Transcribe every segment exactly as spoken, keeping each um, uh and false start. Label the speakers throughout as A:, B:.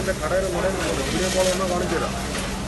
A: എൻ്റെ കടയിൽ മുടങ്ങുന്നുണ്ട്. Video call ഒന്നും കാണിച്ചു തരാം.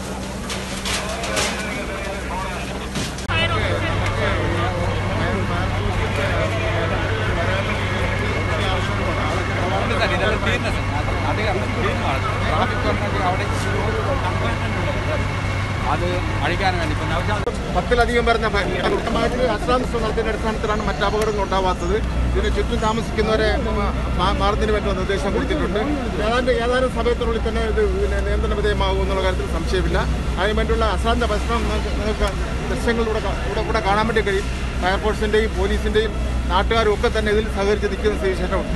B: അത് അഴിക്കാൻ വേണ്ടി
A: പത്തിലധികം വരുന്ന വ്യക്തമായിട്ട് അശ്രാന്ത നടത്തിൻ്റെ അടിസ്ഥാനത്തിലാണ് മറ്റ് അപകടങ്ങൾ ഉണ്ടാവാത്തത്. ഇതിന് ചുറ്റും താമസിക്കുന്നവരെ മാറുന്നതിന് വേണ്ടി നിർദ്ദേശം കൊടുത്തിട്ടുണ്ട്. ഏതാണ്ട് ഏതാനും സമയത്തിനുള്ളിൽ തന്നെ ഇത് നിയന്ത്രണ വിധേയമാകും എന്നുള്ള കാര്യത്തിൽ സംശയമില്ല. അതിന് വേണ്ടിയുള്ള അശ്രാന്ത പരിശ്രമം നിങ്ങൾക്ക് ദൃശ്യങ്ങളിലൂടെ കൂടെ കാണാൻ വേണ്ടി കഴിയും. ഫയർഫോഴ്സിൻ്റെയും പോലീസിൻ്റെയും നാട്ടുകാരും ഒക്കെ തന്നെ ഇതിൽ സഹകരിച്ച് നിൽക്കുന്ന സ്ഥിതിവിശേഷമുണ്ട്.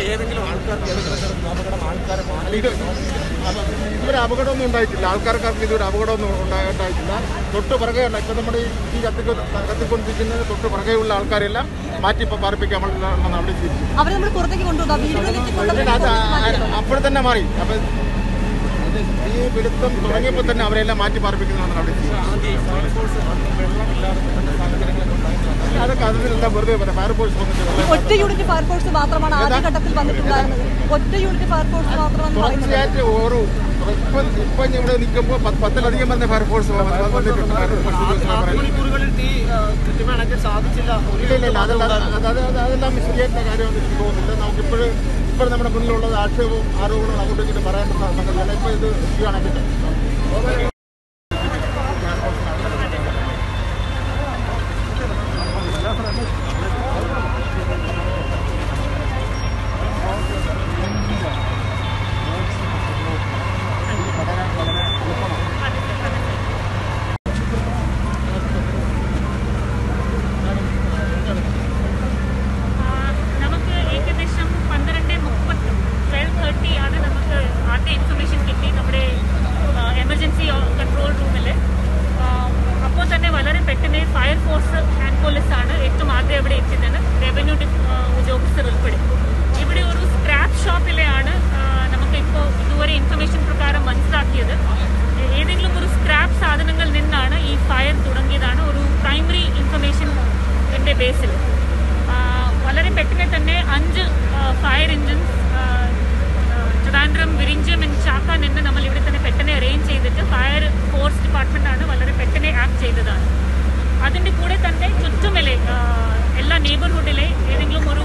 A: ഇതുവരെ അപകടമൊന്നും ഉണ്ടായിട്ടില്ല. ആൾക്കാർക്കാർക്ക് ഇതുവരെ അപകടമൊന്നും ഉണ്ടായിട്ടില്ല. തൊട്ട് പുറകെയുള്ള ഇപ്പം നമ്മുടെ ഈ കത്തി കത്തിക്കൊണ്ടിരിക്കുന്നത് തൊട്ട് പുറകെയുള്ള ആൾക്കാരെല്ലാം മാറ്റി ഇപ്പം പാർപ്പിക്കാൻ അവിടെ അപ്പോൾ തന്നെ മാറി. അപ്പം ഈ പിടുത്തം തുടങ്ങിയപ്പോൾ തന്നെ അവരെല്ലാം മാറ്റി പാർപ്പിക്കുന്നതാണ് അവിടെ. അതൊക്കെ അതിലെല്ലാം വെറുതെ പറയാം. ഫയർഫോഴ്സ്
C: ഒറ്റ യൂണിറ്റ് ഫയർഫോഴ്സ് മാത്രമാണ് ആദ്യഘട്ടത്തിൽ വന്നിട്ടുണ്ടായിരുന്നത്. ഒറ്റ യൂണിറ്റ് ഫയർഫോഴ്സ് മാത്രമാണ്.
A: ഓരോ ഇപ്പം ഇപ്പം ഇവിടെ നിൽക്കുമ്പോൾ പത്തിലധികം വരുന്ന ഫയർഫോഴ്സ് വന്നിട്ടുണ്ട്. ഇല്ല അതെല്ലാം ശരിയായിട്ടുള്ള കാര്യമൊന്നും എനിക്ക് തോന്നുന്നില്ല. നമുക്കിപ്പോഴും ഇപ്പോൾ നമ്മുടെ മുന്നിലുള്ളത് ആക്ഷേപവും ആരോപണവും അങ്ങോട്ടും ഇങ്ങോട്ടും പറയേണ്ട സംഗതിയല്ല. ഇപ്പോൾ ഇത് ശരിയാണെങ്കിൽ
C: ബേസിൽ വളരെ പെട്ടെന്ന് തന്നെ അഞ്ച് fire engines Trivandrum, Vizhinjam and Chakka നിന്ന് നമ്മൾ ഇവിടെ തന്നെ പെട്ടെന്ന് അറേഞ്ച് ചെയ്തിട്ട് ഫയർ ഫോഴ്സ് ഡിപ്പാർട്ട്മെൻറ്റാണ് വളരെ പെട്ടെന്ന് ആക്ട് ചെയ്തതാണ്. അതിൻ്റെ കൂടെ തന്നെ ചുറ്റുമലെ എല്ലാ നെയ്ബർഹുഡിലെ ഏതെങ്കിലും ഒരു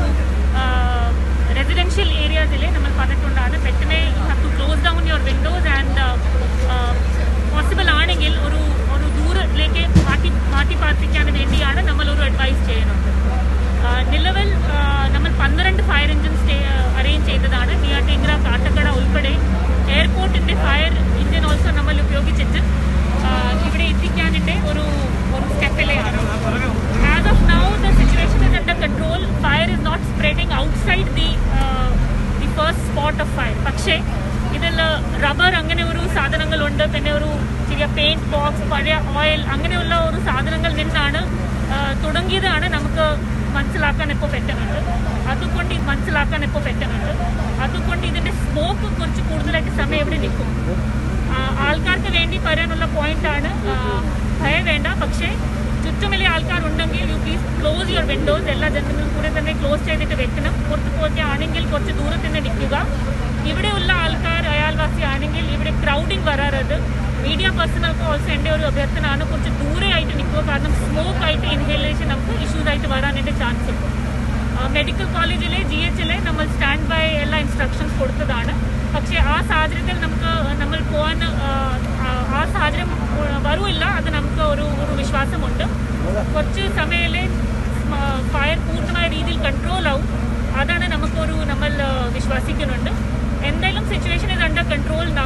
C: റെസിഡൻഷ്യൽ ഏരിയാസിലെ നമ്മൾ പറഞ്ഞിട്ടുണ്ടാണ് പെട്ടെന്ന് you have to close down your windows and possible ആണെങ്കിൽ ഒരു ഒരു ദൂരത്തിലേക്ക് മാറ്റി മാറ്റി പാർപ്പിക്കാൻ വേണ്ടിയാണ് നമ്മൾ ഒരു അഡ്വൈസ് ചെയ്യുന്നത്. നിലവിൽ നമ്മൾ പന്ത്രണ്ട് ഫയർ എഞ്ചിൻ സ്റ്റേ അറേഞ്ച് ചെയ്തതാണ്. നെയ്യാറ്റിൻകര, കാട്ടക്കട ഉൾപ്പെടെ എയർപോർട്ടിൻ്റെ ഫയർ എഞ്ചിൻ ഓൾസോ നമ്മൾ ഉപയോഗിച്ചിട്ട് ഇവിടെ എത്തിക്കാനിട്ട് ഒരു ഒരു സ്റ്റെപ്പിലെയാണ്. As of now the situation is under control. Fire is not spreading outside the the first spot of fire. പക്ഷേ ഇതിൽ റബ്ബർ അങ്ങനെ ഒരു സാധനങ്ങളുണ്ട്, പിന്നെ ഒരു ചെറിയ പെയിന്റ് ബോക്സ്, പഴയ ഓയിൽ അങ്ങനെയുള്ള ഒരു സാധനങ്ങൾ നിന്നാണ് തുടങ്ങിയതാണ് നമുക്ക് മനസ്സിലാക്കാൻ ഇപ്പോൾ പറ്റുന്നുണ്ട്. അതുകൊണ്ട് മനസ്സിലാക്കാൻ ഇപ്പോൾ പറ്റുന്നുണ്ട് അതുകൊണ്ട് ഇതിൻ്റെ സ്മോക്ക് കുറച്ച് കൂടുതലായിട്ട് സമയം ഇവിടെ നിൽക്കും. ആൾക്കാർക്ക് വേണ്ടി പറയാനുള്ള പോയിന്റാണ്, ഭയം വേണ്ട. പക്ഷേ ചുറ്റുമല്ലേ ആൾക്കാരുണ്ടെങ്കിൽ you please close your windows. എല്ലാ ജനങ്ങളും കൂടെ തന്നെ ക്ലോസ് ചെയ്തിട്ട് വെക്കണം. പുറത്ത് പോയിട്ട് ആണെങ്കിൽ കുറച്ച് ദൂരത്ത് നിന്ന് നിൽക്കുക. ഇവിടെയുള്ള ആൾക്കാർ അയൽവാസി ആണെങ്കിൽ ഇവിടെ ക്രൗഡിങ് വരാറത്. മീഡിയ പേഴ്സണൽക്ക് ഓൾസോ എൻ്റെ ഒരു അഭ്യർത്ഥനയാണ്, കുറച്ച് ദൂരെ ആയിട്ട് നിൽക്കുക. കാരണം സ്മോക്ക് ആയിട്ട് ഇൻഹേലേഷൻ നമുക്ക് ഇഷ്യൂസ് ആയിട്ട് വരാനായിട്ട് ചാൻസ് ഉണ്ട്. മെഡിക്കൽ കോളേജിലെ ജി എച്ചിലെ നമ്മൾ സ്റ്റാൻഡ് ബൈ എല്ലാ ഇൻസ്ട്രക്ഷൻസ് കൊടുത്തതാണ്. പക്ഷേ ആ സാഹചര്യത്തിൽ നമുക്ക് നമ്മൾ പോകാൻ ആ സാഹചര്യം വരില്ല, അത് നമുക്ക് ഒരു ഒരു വിശ്വാസമുണ്ട്. കുറച്ച് സമയത്തിലെ ഫയർ പൂർണ്ണമായ രീതിയിൽ കൺട്രോൾ ആവും, അതാണ് നമുക്കൊരു നമ്മൾ വിശ്വസിക്കുന്നുണ്ട്. എന്തായാലും situation is under control now.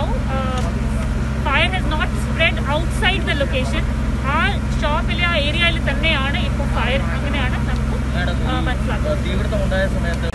C: Fire has not spread outside the location. ആ ഷോപ്പിലെ ആ ഏരിയയിൽ തന്നെയാണ് ഇപ്പോൾ ഫയർ. അങ്ങനെയാണ് നമുക്ക് മനസ്സിലാക്കുന്നത്.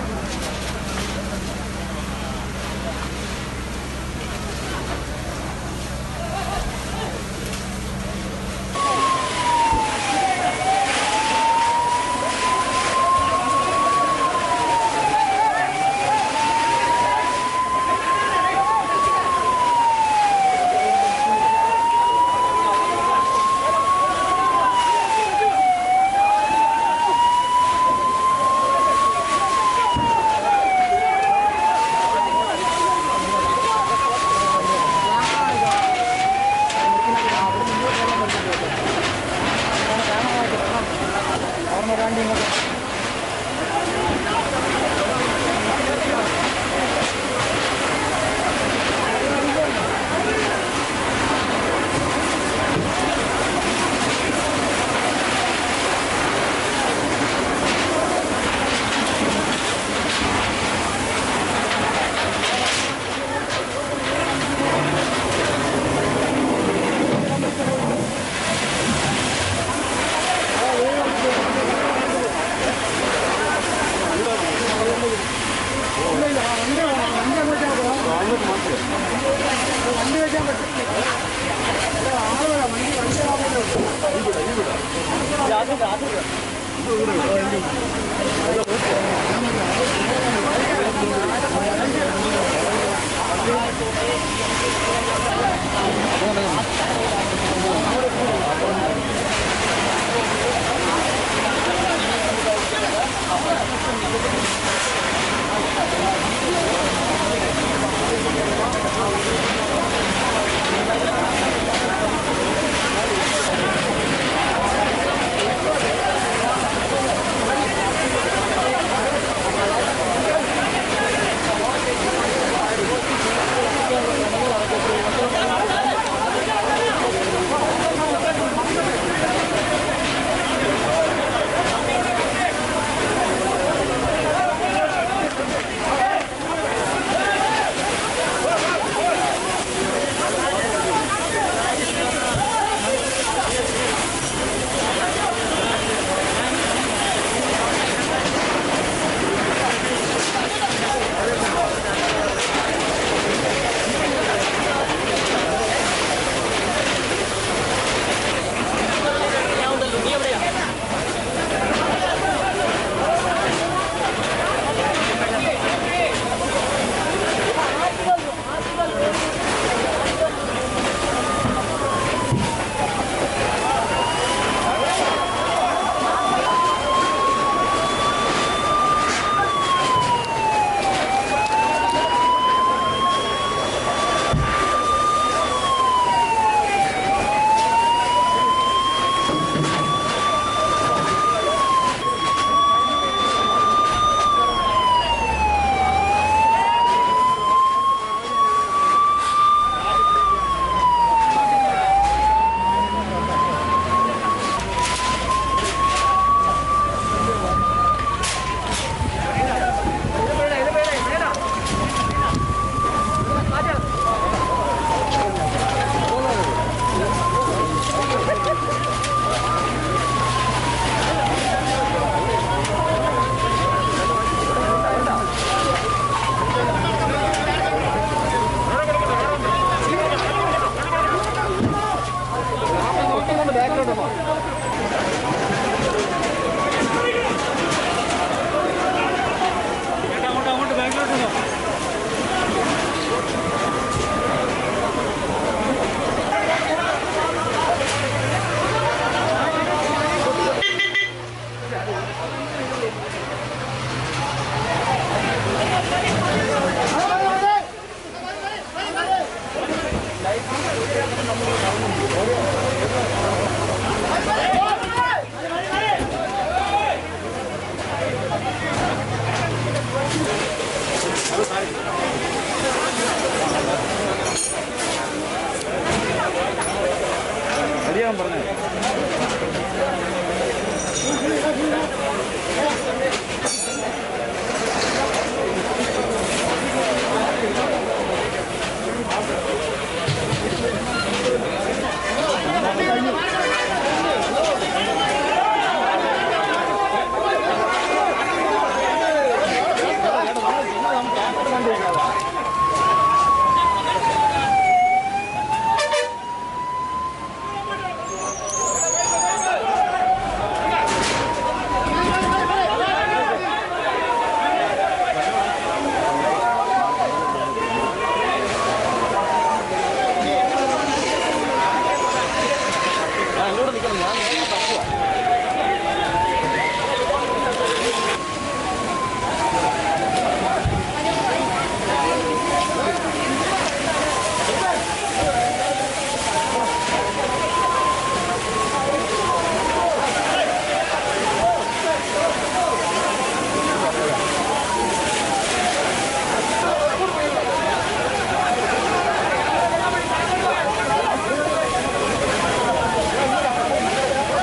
A: Gracias.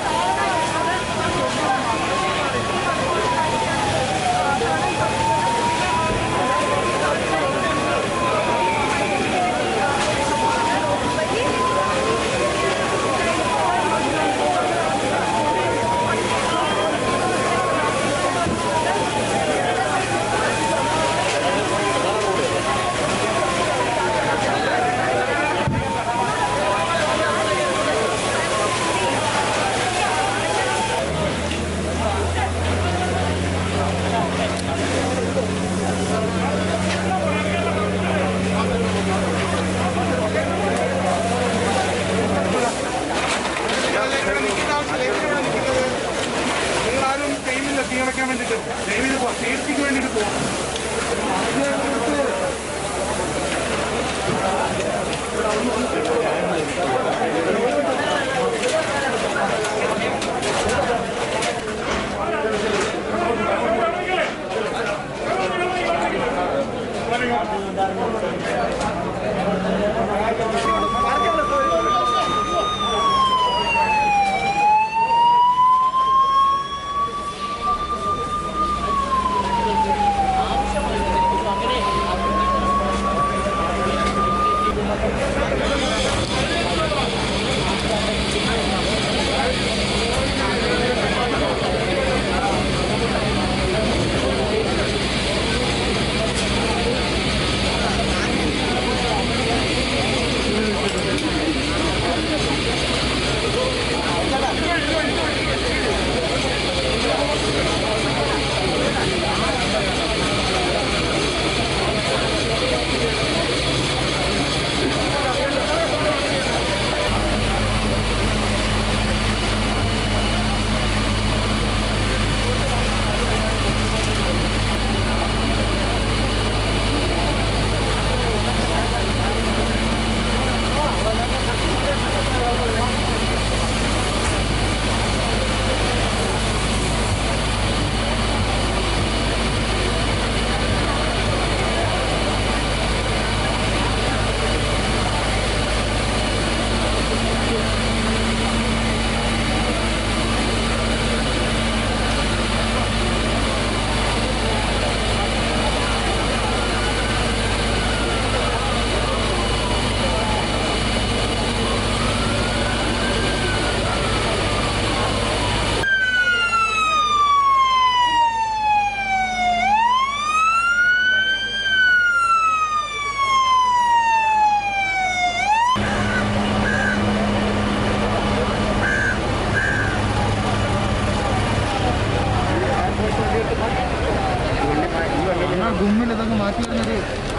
B: അതങ്ങ് മാറ്റി വരുന്നത്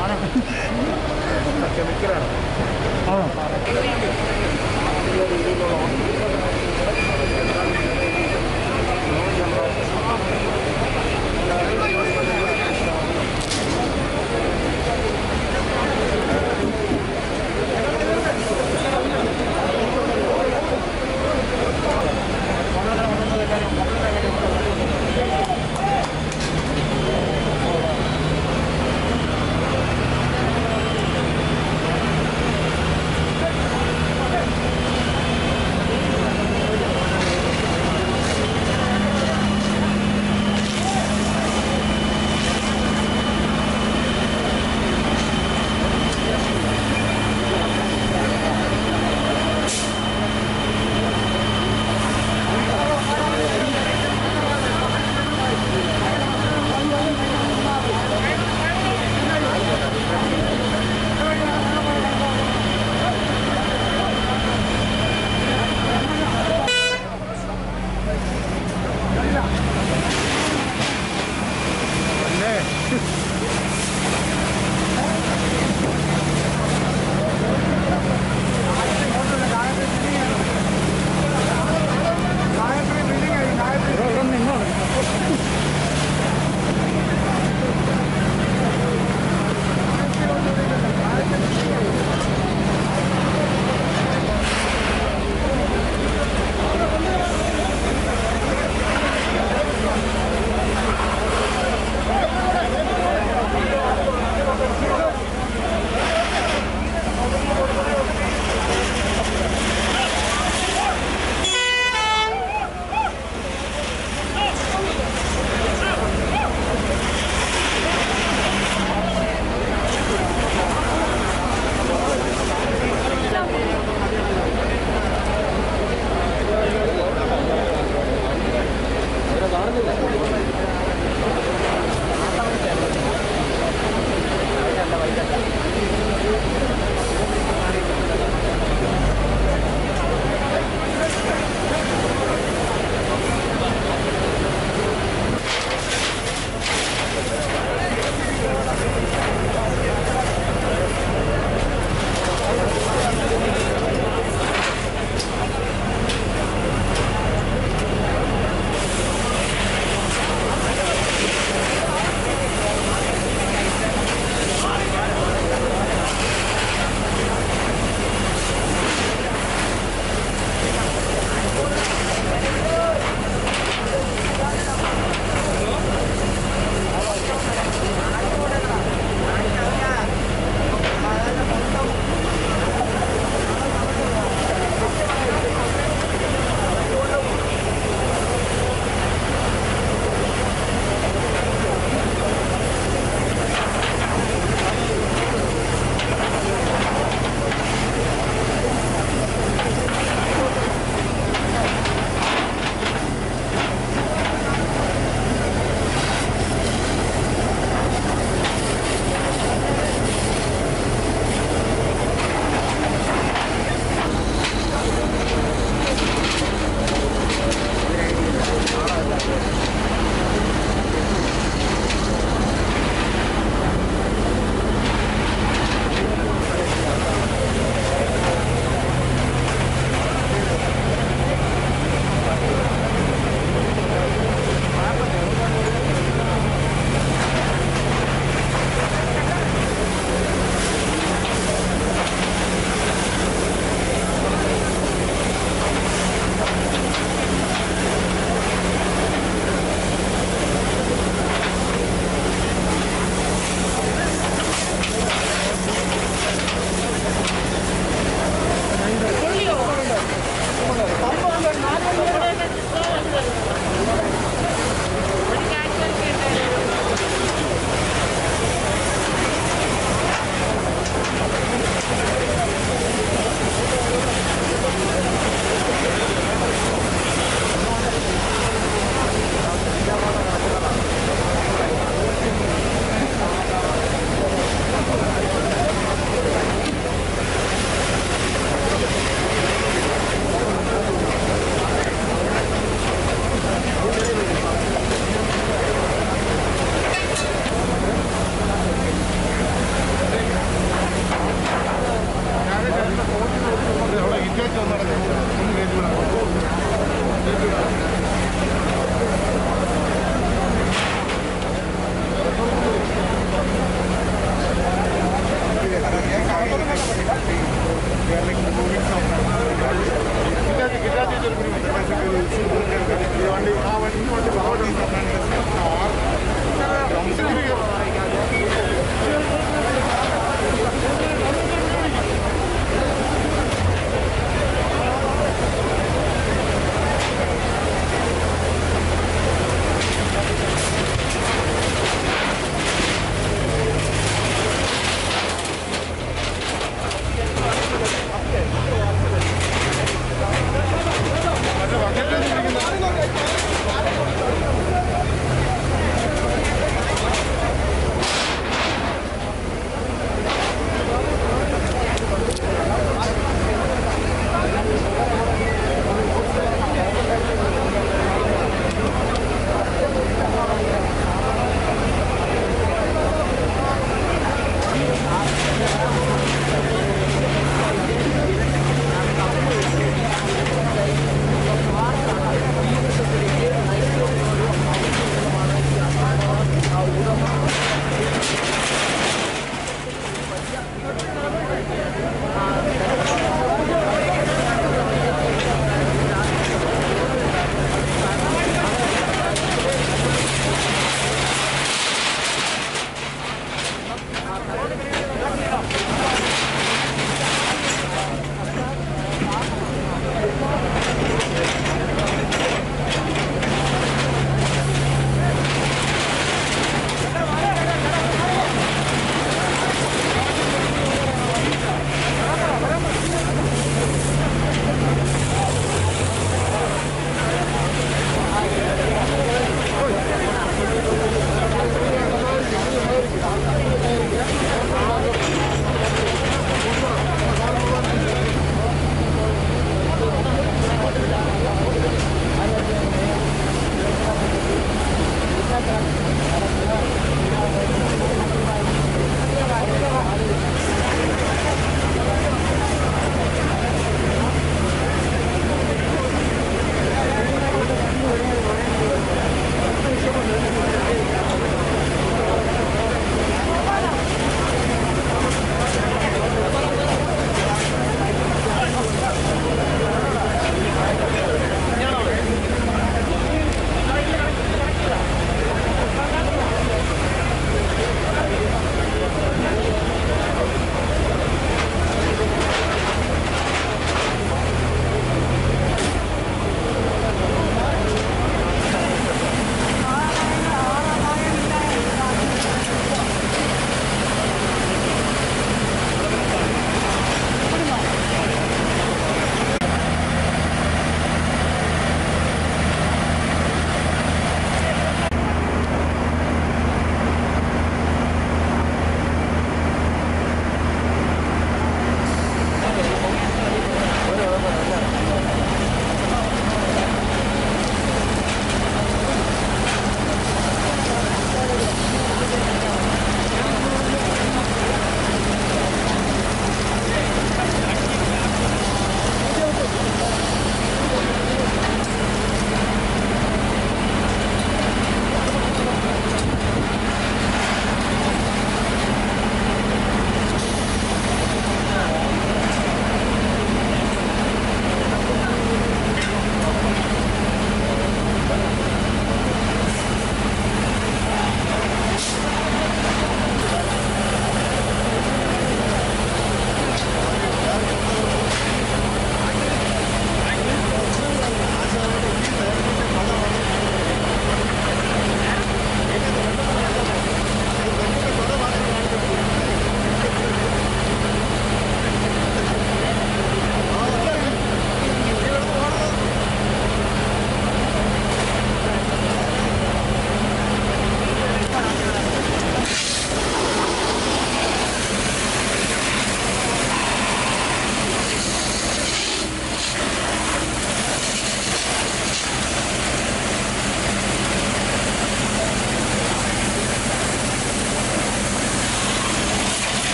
A: കെമിക്കലാണ്.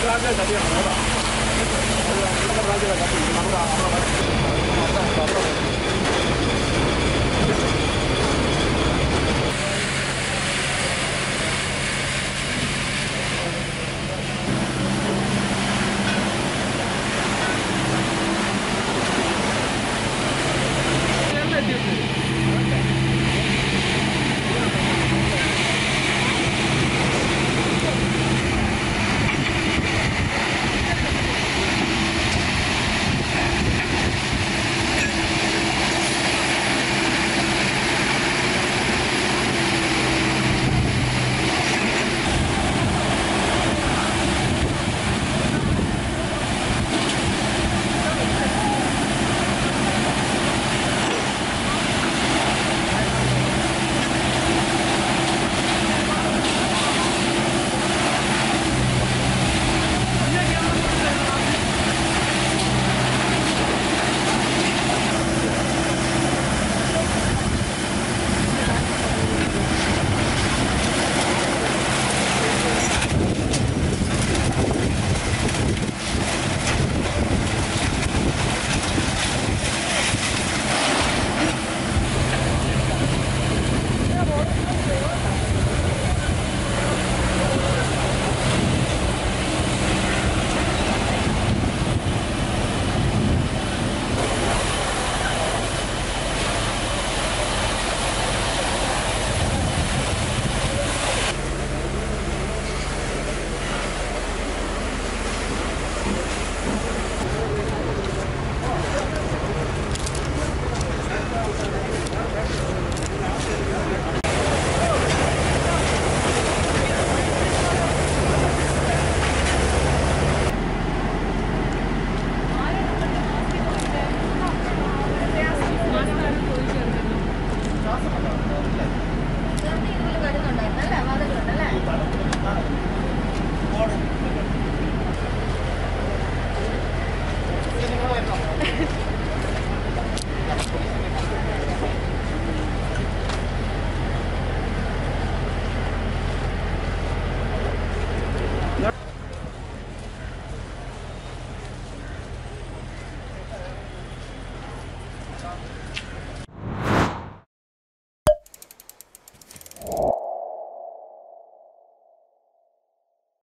A: ബ്രാഞ്ചിലെ കട്ടിയാണ് കേട്ടോ. നമ്മുടെ ബ്രാഞ്ചിലെ കട്ടി നമ്മുടെ